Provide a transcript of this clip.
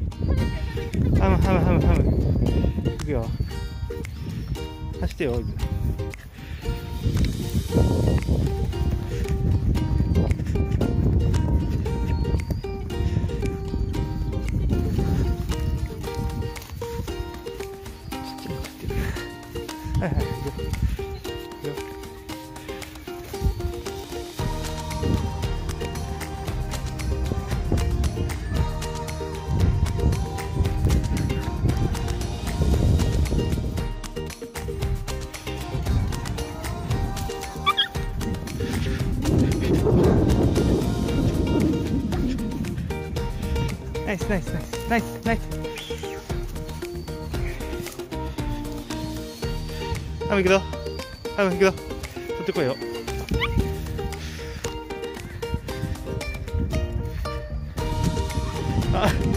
ハムハムハムハム。いくよ。走ってよ。はいはい、ナイスナイスナイスナイスナイス。ハム行くぞ、ハム行くぞ、取ってこいよ。あ